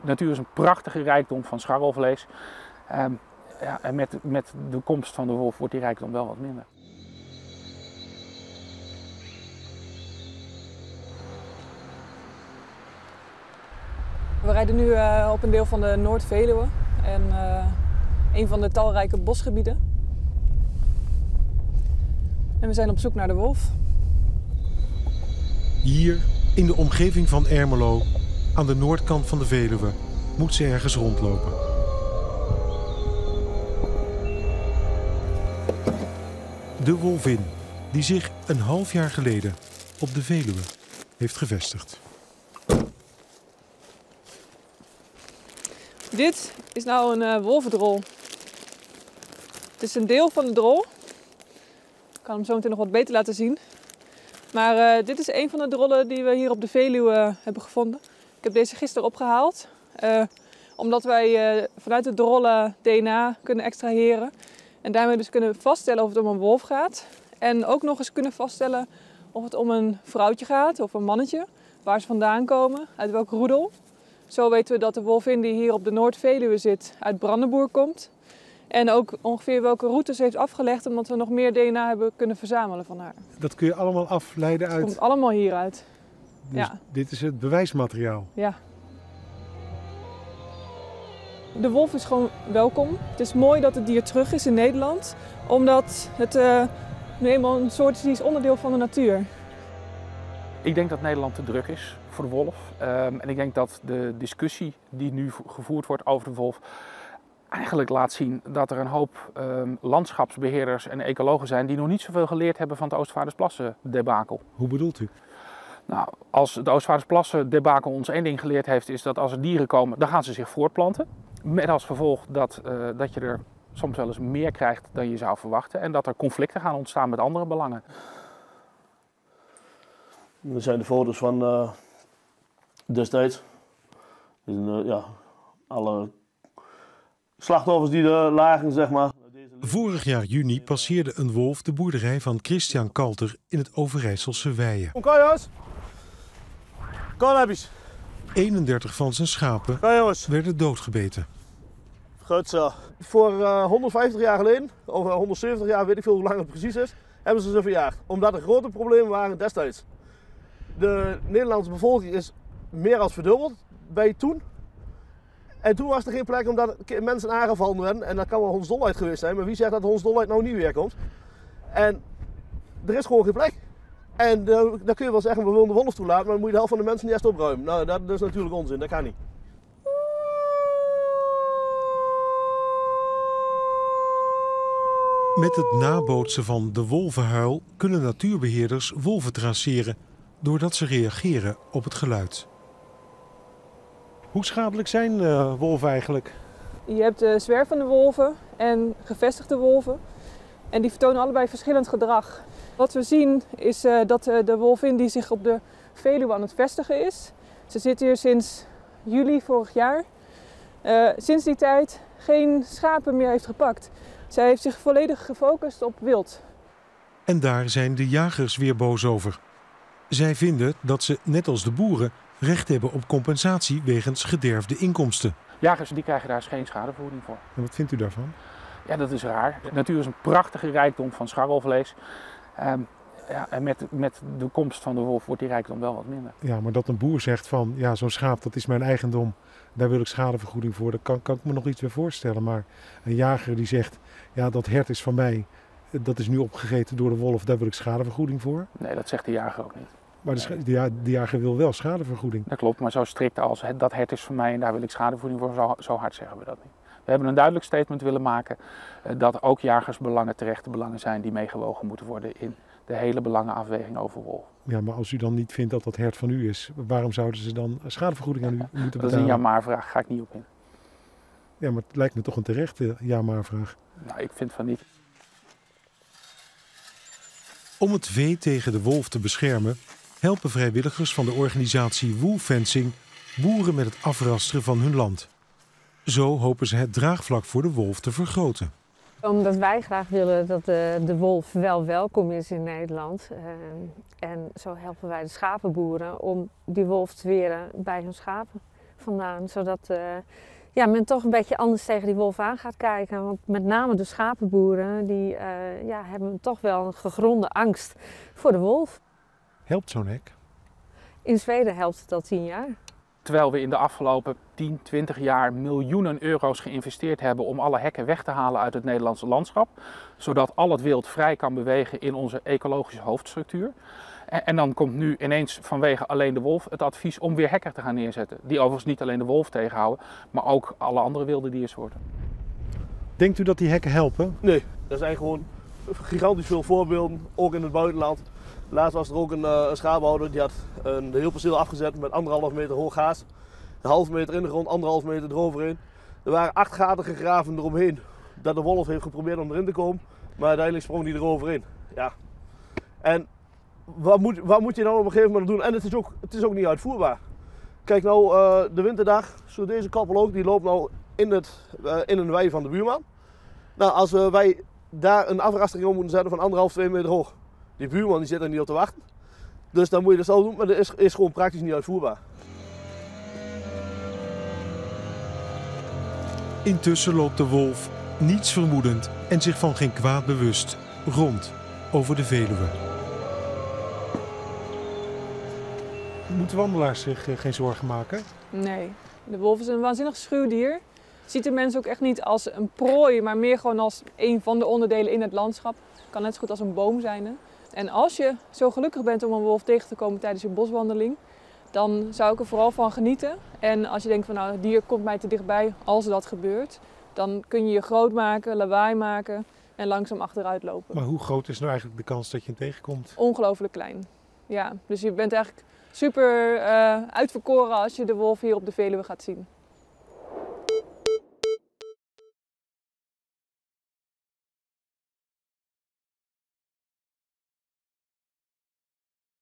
natuur is een prachtige rijkdom van scharrelvlees. Ja, en met de komst van de wolf wordt die rijkdom wel wat minder. We rijden nu op een deel van de Noord-Veluwe en een van de talrijke bosgebieden. En we zijn op zoek naar de wolf. Hier, in de omgeving van Ermelo, aan de noordkant van de Veluwe, moet ze ergens rondlopen. De wolvin, die zich een half jaar geleden op de Veluwe heeft gevestigd. Dit is nou een wolvendrol. Het is een deel van de drol. Ik kan hem zo meteen nog wat beter laten zien. Maar dit is een van de drollen die we hier op de Veluwe hebben gevonden. Ik heb deze gisteren opgehaald. Omdat wij vanuit de drollen DNA kunnen extraheren. En daarmee dus kunnen vaststellen of het om een wolf gaat. En ook nog eens kunnen vaststellen of het om een vrouwtje gaat of een mannetje. Waar ze vandaan komen, uit welk roedel. Zo weten we dat de wolvin die hier op de Noord-Veluwe zit uit Brandenburg komt. En ook ongeveer welke route ze heeft afgelegd, omdat we nog meer DNA hebben kunnen verzamelen van haar. Dat kun je allemaal afleiden uit... Het komt allemaal hieruit. Dus ja. Dit is het bewijsmateriaal. Ja. De wolf is gewoon welkom. Het is mooi dat het dier terug is in Nederland, omdat het nu eenmaal een soort is, die is onderdeel van de natuur. Ik denk dat Nederland te druk is voor de wolf. En ik denk dat de discussie die nu gevoerd wordt over de wolf eigenlijk laat zien dat er een hoop landschapsbeheerders en ecologen zijn die nog niet zoveel geleerd hebben van het Oostvaardersplassen debakel. Hoe bedoelt u? Nou, als de Oostvaardersplassen debakel ons één ding geleerd heeft, is dat als er dieren komen, dan gaan ze zich voortplanten. Met als gevolg dat je er soms wel eens meer krijgt dan je zou verwachten en dat er conflicten gaan ontstaan met andere belangen. Dat zijn de foto's van destijds. Ja, alle slachtoffers die er lagen, zeg maar. Vorig jaar juni passeerde een wolf de boerderij van Christian Kalter in het Overijsselse Weijen. Kom jongens! Kom hebjes! 31 van zijn schapen werden doodgebeten. Goed zo. Voor 150 jaar geleden, of 170 jaar, weet ik veel hoe lang het precies is, hebben ze verjaagd. Omdat er grote problemen waren destijds. De Nederlandse bevolking is meer dan verdubbeld bij toen. En toen was er geen plek omdat mensen aangevallen werden. En dat kan wel hondsdolheid geweest zijn. Maar wie zegt dat hondsdolheid nou niet weer komt? En er is gewoon geen plek. En dan kun je wel zeggen, we willen de wolf toelaten. Maar dan moet je de helft van de mensen niet eerst opruimen. Nou, dat is natuurlijk onzin. Dat kan niet. Met het nabootsen van de wolvenhuil kunnen natuurbeheerders wolven traceren doordat ze reageren op het geluid. Hoe schadelijk zijn wolven eigenlijk? Je hebt zwervende wolven en gevestigde wolven. En die vertonen allebei verschillend gedrag. Wat we zien is dat de wolvin die zich op de Veluwe aan het vestigen is. Ze zit hier sinds juli vorig jaar. Sinds die tijd geen schapen meer heeft gepakt. Zij heeft zich volledig gefocust op wild. En daar zijn de jagers weer boos over. Zij vinden dat ze, net als de boeren, recht hebben op compensatie wegens gederfde inkomsten. Jagers die krijgen daar geen schadevergoeding voor. En wat vindt u daarvan? Ja, dat is raar. De natuur is een prachtige rijkdom van scharrelvlees. Ja, en met de komst van de wolf wordt die rijkdom wel wat minder. Ja, maar dat een boer zegt van, ja, zo'n schaap dat is mijn eigendom, daar wil ik schadevergoeding voor, daar kan ik me nog iets bij voorstellen. Maar een jager die zegt, ja, dat hert is van mij, dat is nu opgegeten door de wolf, daar wil ik schadevergoeding voor. Nee, dat zegt de jager ook niet. Maar de jager wil wel schadevergoeding. Dat klopt, maar zo strikt als dat hert is van mij en daar wil ik schadevergoeding voor, zo hard zeggen we dat niet. We hebben een duidelijk statement willen maken dat ook jagersbelangen terechte belangen zijn die meegewogen moeten worden in de hele belangenafweging over wolf. Ja, maar als u dan niet vindt dat dat hert van u is, waarom zouden ze dan schadevergoeding aan u moeten betalen? Dat is een ja-maar-vraag, ga ik niet op in. Ja, maar het lijkt me toch een terechte ja-maar-vraag. Nou, ik vind van niet. Om het vee tegen de wolf te beschermen, helpen vrijwilligers van de organisatie Woolfencing boeren met het afrasteren van hun land. Zo hopen ze het draagvlak voor de wolf te vergroten. Omdat wij graag willen dat de wolf wel welkom is in Nederland. En zo helpen wij de schapenboeren om die wolf te weren bij hun schapen. vandaan. Zodat men toch een beetje anders tegen die wolf aan gaat kijken. Want met name de schapenboeren die hebben toch wel een gegronde angst voor de wolf. Helpt zo'n hek? In Zweden helpt het al 10 jaar. Terwijl we in de afgelopen 10, 20 jaar miljoenen euro's geïnvesteerd hebben om alle hekken weg te halen uit het Nederlandse landschap. Zodat al het wild vrij kan bewegen in onze ecologische hoofdstructuur. En dan komt nu ineens vanwege alleen de wolf het advies om weer hekken te gaan neerzetten. Die overigens niet alleen de wolf tegenhouden, maar ook alle andere wilde diersoorten. Denkt u dat die hekken helpen? Nee, er zijn gewoon gigantisch veel voorbeelden, ook in het buitenland. Laatst was er ook een schaaphouder die had een heel perceel afgezet met 1,5 meter hoog gaas. Een half meter in de grond, 1,5 meter eroverheen. Er waren 8 gaten gegraven eromheen. Dat de wolf heeft geprobeerd om erin te komen, maar uiteindelijk sprong hij eroverheen. Ja. En wat moet je dan op een gegeven moment doen? En het is ook niet uitvoerbaar. Kijk nou, de winterdag, zo deze koppel ook, die loopt nou in een wei van de buurman. Nou, als wij daar een afrastering om moeten zetten van 1,5, 2 meter hoog. Die buurman die zit er niet op te wachten. Dus dan moet je dat zo doen, maar dat is gewoon praktisch niet uitvoerbaar. Intussen loopt de wolf, niets vermoedend en zich van geen kwaad bewust, rond over de Veluwe. Moeten wandelaars zich geen zorgen maken? Nee, de wolf is een waanzinnig schuw dier. Ziet de mens ook echt niet als een prooi, maar meer gewoon als een van de onderdelen in het landschap. Kan net zo goed als een boom zijn. Hè? En als je zo gelukkig bent om een wolf tegen te komen tijdens je boswandeling, dan zou ik er vooral van genieten. En als je denkt van nou, het dier komt mij te dichtbij, als dat gebeurt, dan kun je je groot maken, lawaai maken en langzaam achteruit lopen. Maar hoe groot is nou eigenlijk de kans dat je hem tegenkomt? Ongelooflijk klein. Ja, dus je bent eigenlijk super uitverkoren als je de wolf hier op de Veluwe gaat zien.